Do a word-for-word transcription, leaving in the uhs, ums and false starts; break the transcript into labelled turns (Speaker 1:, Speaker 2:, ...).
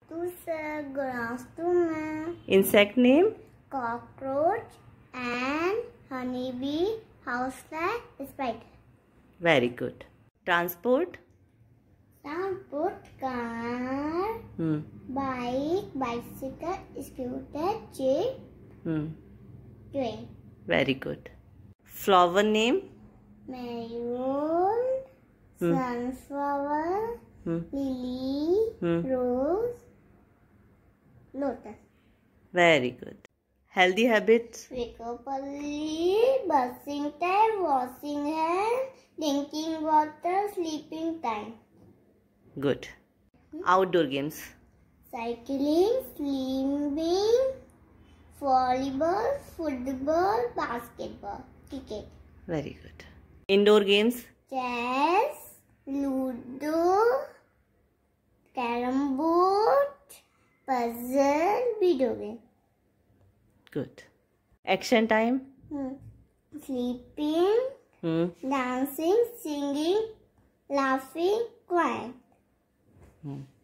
Speaker 1: To sir, good afternoon.
Speaker 2: Insect name?
Speaker 1: Cockroach and honeybee, housefly, spider.
Speaker 2: Very good. Transport?
Speaker 1: Transport, car,
Speaker 2: Hmm.
Speaker 1: bike, bicycle, scooter, jeep,
Speaker 2: Hmm.
Speaker 1: train.
Speaker 2: Very good. Flower name?
Speaker 1: Maroon,
Speaker 2: Hmm.
Speaker 1: sunflower,
Speaker 2: Hmm.
Speaker 1: lily,
Speaker 2: Hmm.
Speaker 1: rose, lotus.
Speaker 2: Very good. Healthy habits?
Speaker 1: Wake up early, brushing time, washing hands, drinking water, sleeping time.
Speaker 2: Good. Outdoor games?
Speaker 1: Cycling, swimming, volleyball, football, basketball, cricket.
Speaker 2: Very good. Indoor games?
Speaker 1: Chess, ludo, carrom board, puzzle, video game.
Speaker 2: Good. Action time?
Speaker 1: Hmm. Sleeping,
Speaker 2: Hmm.
Speaker 1: dancing, singing, laughing, crying.
Speaker 2: Hmm.